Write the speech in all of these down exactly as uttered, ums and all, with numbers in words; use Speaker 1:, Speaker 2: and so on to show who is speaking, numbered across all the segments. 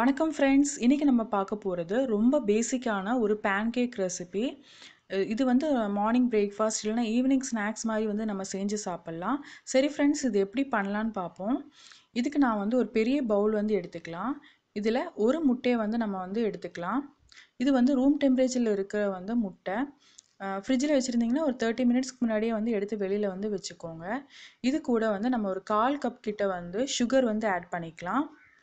Speaker 1: வணக்கம் ஃப்ரெண்ட்ஸ். இன்னைக்கு நம்ம பார்க்க போறது ரொம்ப பேசிக்கான ஒரு பேன்கேக் ரெசிபி. அ இது வந்து மார்னிங் பிரேக்ஃபாஸ்ட் இல்லைனா ஈவினிங் ஸ்நாக்ஸ் மாதிரி வந்து நம்ம செஞ்சு சாப்பிட்லாம். சரி ஃப்ரெண்ட்ஸ், இது எப்படி பண்ணலான்னு பார்ப்போம். இதுக்கு நான் வந்து ஒரு பெரிய பவுல் வந்து எடுத்துக்கலாம். இதில் ஒரு முட்டையை வந்து நம்ம வந்து எடுத்துக்கலாம். இது வந்து ரூம் டெம்பரேச்சரில் இருக்கிற வந்து முட்டை. ஃப்ரிட்ஜில் வச்சுருந்தீங்கன்னா ஒரு தேர்ட்டி மினிட்ஸ்க்கு முன்னாடியே வந்து எடுத்து வெளியில் வந்து வச்சுக்கோங்க. இது கூட வந்து நம்ம ஒரு கால் கப் கிட்ட வந்து சுகர் வந்து ஆட் பண்ணிக்கலாம்.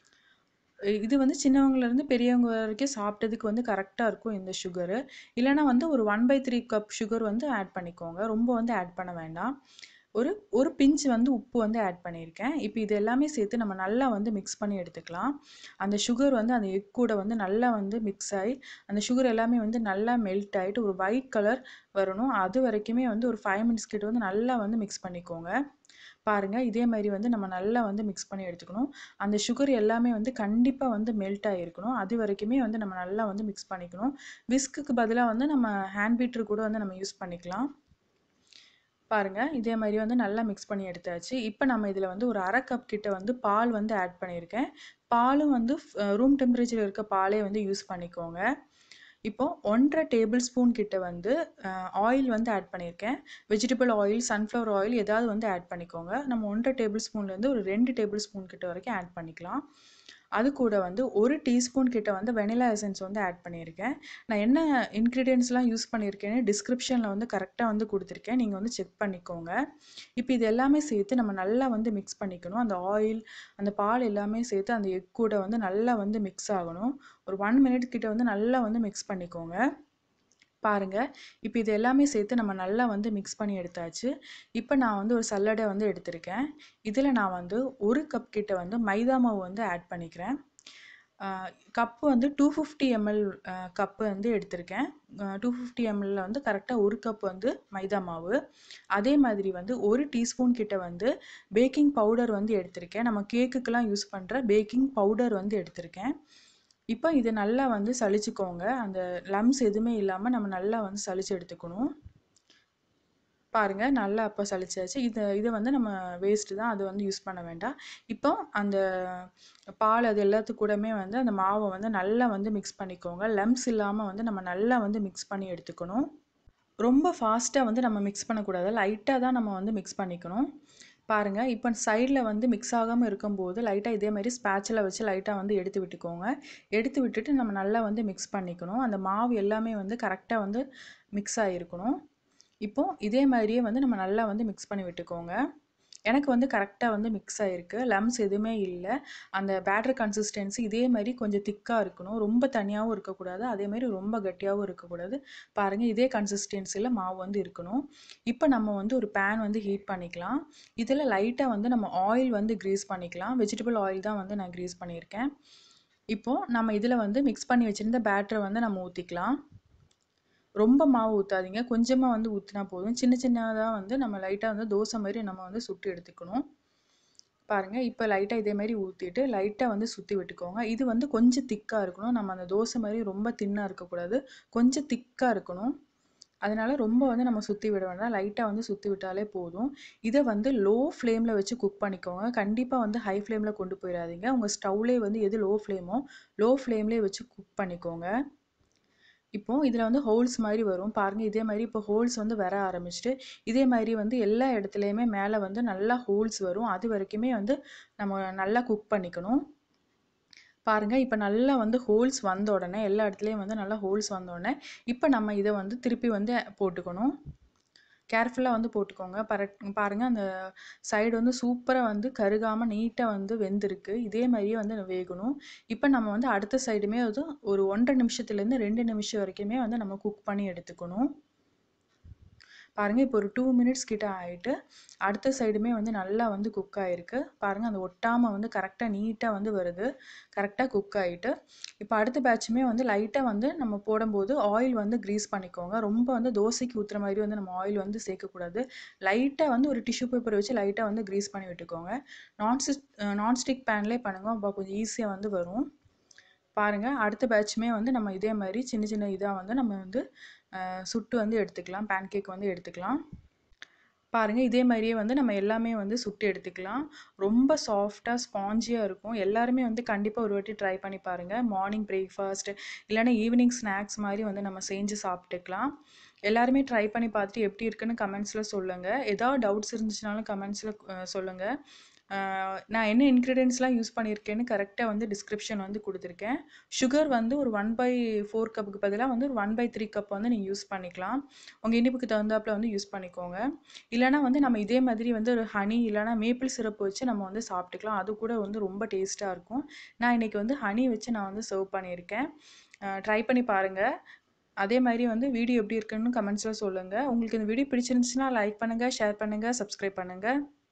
Speaker 1: இது வந்து சின்னவங்கலேருந்து பெரியவங்க வரைக்கும் சாப்பிட்டதுக்கு வந்து கரெக்டாக இருக்கும் இந்த சுகரு. இல்லைனா வந்து ஒரு one by three cup sugar வந்து ஆட் பண்ணிக்கோங்க. ரொம்ப வந்து ஆட் பண்ண வேண்டாம். ஒரு ஒரு பிஞ்ச் வந்து உப்பு வந்து ஆட் பண்ணியிருக்கேன். இப்போ இது எல்லாமே சேர்த்து நம்ம நல்லா வந்து மிக்ஸ் பண்ணி எடுத்துக்கலாம். அந்த சுகர் வந்து அந்த எக் கூட வந்து நல்லா வந்து மிக்ஸ் ஆகி அந்த சுகர் எல்லாமே வந்து நல்லா மெல்ட் ஆகிட்டு ஒரு ஒயிட் கலர் வரணும். அது வரைக்குமே வந்து ஒரு ஃபைவ் மினிட்ஸ் கிட்ட வந்து நல்லா வந்து மிக்ஸ் பண்ணிக்கோங்க. பாருங்கள், இதே மாதிரி வந்து நம்ம நல்லா வந்து மிக்ஸ் பண்ணி எடுத்துக்கணும். அந்த சுகர் எல்லாமே வந்து கண்டிப்பாக வந்து மெல்ட் ஆகிருக்கணும். அது வரைக்குமே வந்து நம்ம நல்லா வந்து மிக்ஸ் பண்ணிக்கணும். விஸ்க்குக்கு பதிலாக வந்து நம்ம ஹேண்ட் பீட்டர் கூட வந்து நம்ம யூஸ் பண்ணிக்கலாம். பாருங்கள், இதே மாதிரி வந்து நல்லா மிக்ஸ் பண்ணி எடுத்தாச்சு. இப்போ நம்ம இதில் வந்து ஒரு அரை கப் கிட்ட வந்து பால் வந்து ஆட் பண்ணியிருக்கேன். பாலும் வந்து ரூம் டெம்பரேச்சரில் இருக்க பாலே வந்து யூஸ் பண்ணிக்கோங்க. இப்போ ஒன்றரை டேபிள் ஸ்பூன் கிட்ட வந்து ஆயில் வந்து ஆட் பண்ணியிருக்கேன். வெஜிடபிள் ஆயில், சன்ஃப்ளவர் ஆயில் ஏதாவது வந்து ஆட் பண்ணிக்கோங்க. நம்ம ஒன்றரை டேபிள் ஸ்பூன்லேருந்து ஒரு ரெண்டு டேபிள் ஸ்பூன் கிட்ட வரைக்கும் ஆட் பண்ணிக்கலாம். அது கூட வந்து ஒரு டீஸ்பூன் கிட்ட வந்து வெனிலா எசன்ஸ் வந்து ஆட் பண்ணியிருக்கேன். நான் என்ன இன்க்ரீடியன்ஸ்லாம் யூஸ் பண்ணியிருக்கேன்னு டிஸ்கிரிப்ஷனில் வந்து கரெக்டாக வந்து கொடுத்துருக்கேன். நீங்கள் வந்து செக் பண்ணிக்கோங்க. இப்போ இது எல்லாமே சேர்த்து நம்ம நல்லா வந்து மிக்ஸ் பண்ணிக்கணும். அந்த ஆயில், அந்த பால் எல்லாமே சேர்த்து அந்த எக் கூட வந்து நல்லா வந்து மிக்ஸ் ஆகணும். ஒரு ஒன் மினிட் கிட்ட வந்து நல்லா வந்து மிக்ஸ் பண்ணிக்கோங்க. பாருங்கள், இப்போ இது எல்லாமே சேர்த்து நம்ம நல்லா வந்து மிக்ஸ் பண்ணி எடுத்தாச்சு. இப்போ நான் வந்து ஒரு சல்லடை வந்து எடுத்திருக்கேன். இதில் நான் வந்து ஒரு கப் கிட்ட வந்து மைதா மாவு வந்து ஆட் பண்ணிக்கிறேன். கப்பு வந்து டூ ஃபிஃப்டி எம்எல் கப்பு வந்து எடுத்திருக்கேன். டூ ஃபிஃப்டி எம்எல்ல வந்து கரெக்டாக ஒரு கப் வந்து மைதா மாவு. அதே மாதிரி வந்து ஒரு டீஸ்பூன் கிட்ட வந்து பேக்கிங் பவுடர் வந்து எடுத்திருக்கேன். நம்ம கேக்குக்கெலாம் யூஸ் பண்ணுற பேக்கிங் பவுடர் வந்து எடுத்திருக்கேன். இப்போ இது நல்லா வந்து சலிச்சுக்கோங்க. அந்த லம்ஸ் எதுவுமே இல்லாமல் நம்ம நல்லா வந்து சலிச்சு எடுத்துக்கணும். பாருங்கள், நல்லா அப்போ சலிச்சாச்சு. இதை இதை வந்து நம்ம வேஸ்ட்டு தான், அது வந்து யூஸ் பண்ண வேண்டாம். இப்போ அந்த பால் அது எல்லாத்து கூடமே வந்து அந்த மாவை வந்து நல்லா வந்து மிக்ஸ் பண்ணிக்கோங்க. லம்ஸ் இல்லாமல் வந்து நம்ம நல்லா வந்து மிக்ஸ் பண்ணி எடுத்துக்கணும். ரொம்ப ஃபாஸ்ட்டாக வந்து நம்ம மிக்ஸ் பண்ணக்கூடாது. லைட்டாக தான் நம்ம வந்து மிக்ஸ் பண்ணிக்கணும். பாருங்கள், இப்போ சைடில் வந்து மிக்ஸ் ஆகாமல் இருக்கும்போது லைட்டாக இதே மாதிரி ஸ்பேட்சில் வச்சு லைட்டாக வந்து எடுத்து விட்டுக்கோங்க. எடுத்து விட்டுட்டு நம்ம நல்லா வந்து மிக்ஸ் பண்ணிக்கணும். அந்த மாவு எல்லாமே வந்து கரெக்டாக வந்து மிக்ஸ் ஆகிருக்கணும். இப்போது இதே மாதிரியே வந்து நம்ம நல்லா வந்து மிக்ஸ் பண்ணி விட்டுக்கோங்க. எனக்கு வந்து கரெக்டாக வந்து மிக்ஸ் ஆகிருக்கு. லம்ஸ் எதுவுமே இல்லை. அந்த பேட்டர் கன்சிஸ்டன்சி இதே மாதிரி கொஞ்சம் திக்காக இருக்கணும். ரொம்ப தனியாகவும் இருக்கக்கூடாது, அதேமாதிரி ரொம்ப கட்டியாகவும் இருக்கக்கூடாது. பாருங்கள், இதே கன்சிஸ்டன்சியில் மாவு வந்து இருக்கணும். இப்போ நம்ம வந்து ஒரு பேன் வந்து ஹீட் பண்ணிக்கலாம். இதில் லைட்டாக வந்து நம்ம ஆயில் வந்து க்ரீஸ் பண்ணிக்கலாம். வெஜிடபிள் ஆயில் தான் வந்து நான் க்ரீஸ் பண்ணியிருக்கேன். இப்போது நம்ம இதில் வந்து மிக்ஸ் பண்ணி வச்சுருந்த பேட்டரை வந்து நம்ம ஊற்றிக்கலாம். ரொம்ப மாவு ஊற்றாதீங்க, கொஞ்சமாக வந்து ஊற்றினா போதும். சின்ன சின்னதாக வந்து நம்ம லைட்டாக வந்து தோசை மாதிரி நம்ம வந்து சுட்டு எடுத்துக்கணும். பாருங்கள், இப்போ லைட்டாக இதே மாதிரி ஊற்றிட்டு லைட்டாக வந்து சுற்றி விட்டுக்கோங்க. இது வந்து கொஞ்சம் திக்காக இருக்கணும். நம்ம அந்த தோசை மாதிரி ரொம்ப தின்னாக இருக்கக்கூடாது, கொஞ்சம் திக்காக இருக்கணும். அதனால் ரொம்ப வந்து நம்ம சுற்றி விட வேண்டாம், லைட்டாக வந்து சுற்றி விட்டாலே போதும். இதை வந்து லோ ஃப்ளேமில் வச்சு குக் பண்ணிக்கோங்க. கண்டிப்பாக வந்து ஹை ஃப்ளேமில் கொண்டு போயிடாதீங்க. உங்கள் ஸ்டவ்லேயே வந்து எது லோ ஃப்ளேமோ லோ ஃப்ளேம்லேயே வச்சு குக் பண்ணிக்கோங்க. இப்போது இதில் வந்து ஹோல்ஸ் மாதிரி வரும். பாருங்கள், இதே மாதிரி இப்போ ஹோல்ஸ் வந்து வர ஆரம்பிச்சிட்டு இதே மாதிரி வந்து எல்லா இடத்துலையுமே மேலே வந்து நல்லா ஹோல்ஸ் வரும். அது வரைக்குமே வந்து நம்ம நல்லா குக் பண்ணிக்கணும். பாருங்கள், இப்போ நல்லா வந்து ஹோல்ஸ் வந்த உடனே எல்லா இடத்துலையும் வந்து நல்லா ஹோல்ஸ் வந்த உடனே இப்போ நம்ம இதை வந்து திருப்பி வந்து போட்டுக்கணும். கேர்ஃபுல்லாக வந்து போட்டுக்கோங்க. பரட் பாருங்கள், அந்த சைடு வந்து சூப்பராக வந்து கருகாமல் நீட்டாக வந்து வெந்திருக்கு. இதே மாதிரியே வந்து வேகணும். இப்போ நம்ம வந்து அடுத்த சைடுமே வந்து ஒரு ஒன்றரை நிமிஷத்துலேருந்து ரெண்டு நிமிஷம் வரைக்குமே வந்து நம்ம குக் பண்ணி எடுத்துக்கணும். பாருங்கள், இப்போ ஒரு டூ மினிட்ஸ் கிட்ட ஆகிட்டு அடுத்த சைடுமே வந்து நல்லா வந்து குக் ஆகிருக்கு. பாருங்கள், அந்த ஒட்டாமல் வந்து கரெக்டாக நீட்டாக வந்து வருது. கரெக்டாக குக் ஆகிட்டு இப்போ அடுத்த பேட்சுமே வந்து லைட்டாக வந்து நம்ம போடும்போது ஆயில் வந்து க்ரீஸ் பண்ணிக்கோங்க. ரொம்ப வந்து தோசைக்கு ஊற்றுற மாதிரி வந்து நம்ம ஆயில் வந்து சேர்க்கக்கூடாது. லைட்டாக வந்து ஒரு டிஷ்யூ பேப்பர் வச்சு லைட்டாக வந்து க்ரீஸ் பண்ணி விட்டுக்கோங்க. நான்ஸ்டிக் நான்ஸ்டிக் பேன்லேயே பண்ணுங்கள், அப்போ கொஞ்சம் ஈஸியாக வந்து வரும். பாருங்கள், அடுத்த பேட்சுமே வந்து நம்ம இதே மாதிரி சின்ன சின்ன இதாக வந்து நம்ம வந்து சுட்டு வந்து எடுத்துக்கலாம். பேன்கேக் வந்து எடுத்துக்கலாம். பாருங்க, இதே மாரியே வந்து நம்ம எல்லாமே வந்து சுட்டு எடுத்துக்கலாம். ரொம்ப சாஃப்ட்டா, ஸ்பாஞ்சியா இருக்கும். எல்லாருமே வந்து கண்டிப்பா ஒரு வாட்டி ட்ரை பண்ணி பாருங்க. மார்னிங் பிரேக்ஃபாஸ்ட் இல்லன்னா ஈவினிங் ஸ்நாக்ஸ் மாரி வந்து நம்ம செஞ்சு சாப்பிட்டுக்கலாம். எல்லாருமே ட்ரை பண்ணி பார்த்துட்டு எப்படி இருக்குன்னு கமெண்ட்ஸ்ல சொல்லுங்க. ஏதாவது டவுட்ஸ் இருந்துச்சுனாலும் கமெண்ட்ஸ்ல அ சொல்லுங்க. அ நான் என்ன இன்கிரீடியன்ட்ஸ்லாம் யூஸ் பண்ணியிருக்கேன்னு கரெக்ட்டா வந்து டிஸ்கிரிப்ஷன் வந்து குடுத்துருக்கேன். சுகர் வந்து ஒரு ஒன் பை ஃபோர் கப்புக்கு பதிலா வந்து ஒரு ஒன் பை த்ரீ கப் வந்து நீங்க யூஸ் பண்ணிக்கலாம். உங்க இனிப்புக்கு தகுந்தாப்புல வந்து யூஸ் பண்ணிக்கோங்க. இல்லன்னா வந்து நம்ம இதே மாதிரி வந்து ஒரு ஹனி இல்லன்னா மேப்பிள் சிரப் வச்சு நம்ம வந்து சாப்பிட்டுக்கலாம். அது கூட வந்து ரொம்ப டேஸ்ட்டா இருக்கும். நான் இன்னைக்கு வந்து ஹனி வச்சு நான் வந்து சர்வ் பண்ணியிருக்கேன். அ ட்ரை பண்ணி பாருங்க. அதே மாரி வந்து வீடியோ எப்படி இருக்குன்னு கமெண்ட்ஸ்ல சொல்லுங்க. உங்களுக்கு இந்த வீடியோ பிடிச்சிருந்துச்சுன்னா லைக் பண்ணுங்க, ஷேர் பண்ணுங்க, சப்ஸ்கிரைப் பண்ணுங்க.